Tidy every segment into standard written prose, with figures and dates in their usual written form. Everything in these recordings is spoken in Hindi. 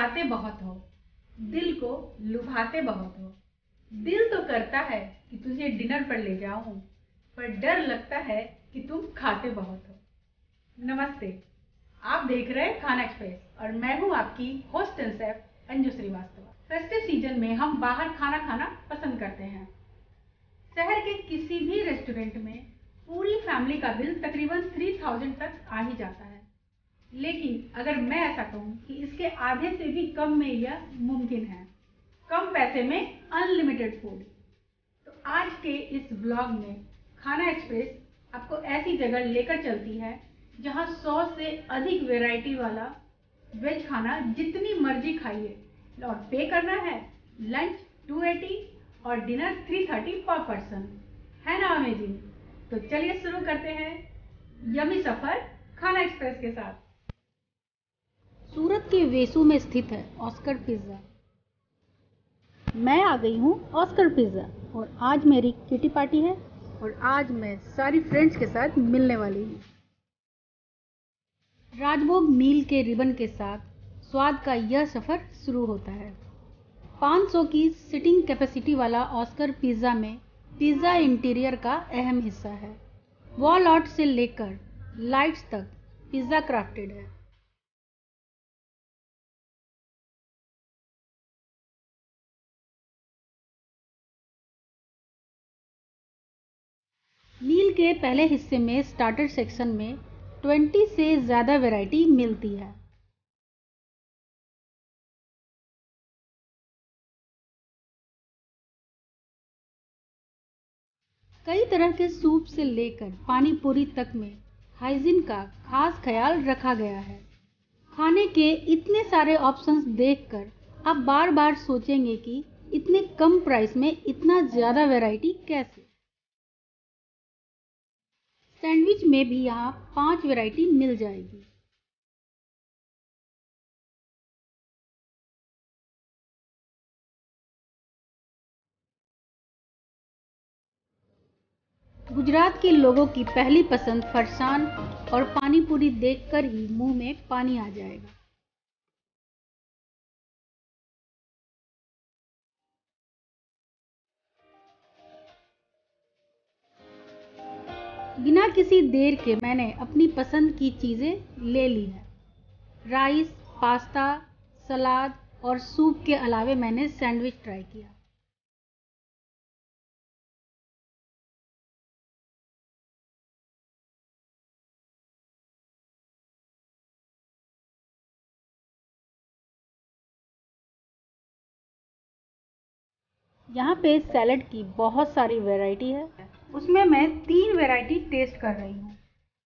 सताते बहुत हो, दिल को लुभाते बहुत हो। दिल तो करता है कि तुझे डिनर पर ले जाऊं, पर डर लगता है कि तुम खाते बहुत हो। नमस्ते, आप देख रहे हैं खाना एक्सप्रेस और मैं हूं आपकी host and chef Anju Srivastava. Festive season में हम बाहर खाना खाना पसंद करते हैं। शहर के किसी भी रेस्टोरेंट में पूरी फैमिली का बिल तकरीबन 3000 तक आ ही जाता है। लेकिन अगर मैं ऐसा कहूं कि इसके आधे से भी कम में यह मुमकिन है, कम पैसे में अनलिमिटेड फूड, तो आज के इस ब्लॉग में खाना एक्सप्रेस आपको ऐसी जगह लेकर चलती है जहां 100 से अधिक वैरायटी वाला वेज खाना जितनी मर्जी खाइए और पे करना है लंच 280 और डिनर 330 पर पर्सन। है ना अमेजिंग? तो चलिए शुरू करते हैं यमी सफर खाना एक्सप्रेस के साथ। सूरत के वेसू में स्थित है ऑस्कर पिज्ज़ा। मैं आ गई हूँ ऑस्कर पिज्ज़ा और आज मेरी किटी पार्टी है और आज मैं सारी फ्रेंड्स के साथ मिलने वाली हूँ। राजभोग मील के रिबन के साथ स्वाद का यह सफ़र शुरू होता है। 500 की सिटिंग कैपेसिटी वाला ऑस्कर पिज़्ज़ा में पिज़्ज़ा इंटीरियर का अहम हिस्सा है। वॉल आर्ट से लेकर लाइट्स तक पिज़्ज़ा क्राफ्टेड है। मील के पहले हिस्से में स्टार्टर सेक्शन में 20 से ज़्यादा वैरायटी मिलती है। कई तरह के सूप से लेकर पानी पूरी तक में हाइजीन का खास ख्याल रखा गया है। खाने के इतने सारे ऑप्शंस देखकर आप बार बार सोचेंगे कि इतने कम प्राइस में इतना ज़्यादा वैरायटी कैसे। सैंडविच में भी यहाँ 5 वैरायटी मिल जाएगी। गुजरात के लोगों की पहली पसंद फरसान और पानी पूरी देखकर ही मुंह में पानी आ जाएगा। बिना किसी देर के मैंने अपनी पसंद की चीज़ें ले ली है। राइस, पास्ता, सलाद और सूप के अलावे मैंने सैंडविच ट्राई किया। यहाँ पे सैलड की बहुत सारी वैरायटी है, उसमें मैं 3 वैरायटी टेस्ट कर रही हूँ।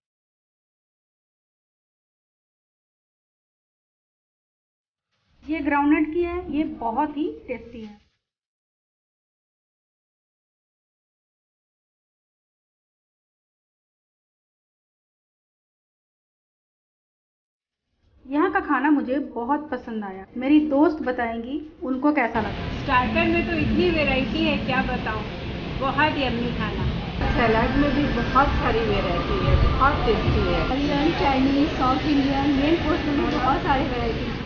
ये ग्राउंडनट की है, ये बहुत ही टेस्टी है। यहाँ का खाना मुझे बहुत पसंद आया। मेरी दोस्त बताएंगी उनको कैसा लगा। स्टार्टर में तो इतनी वैरायटी है, क्या बताऊँ, बहुत यम्मी खाना। सलाद में भी बहुत सारी वैरायटी है, बहुत टेस्टी है। Korean, Chinese, South Indian, main course में भी बहुत सारी वैरायटी है।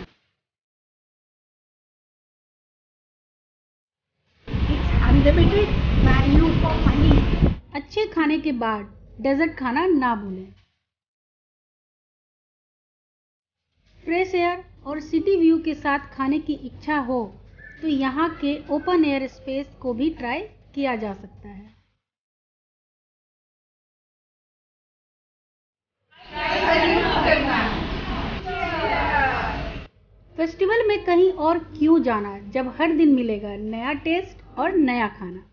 It's unlimited value for money. अच्छे खाने के बाद डेजर्ट खाना ना भूलें। फ्रेश एयर और सिटी व्यू के साथ खाने की इच्छा हो तो यहाँ के ओपन एयर स्पेस को भी ट्राई किया जा सकता है। फेस्टिवल में कहीं और क्यों जाना जब हर दिन मिलेगा नया टेस्ट और नया खाना।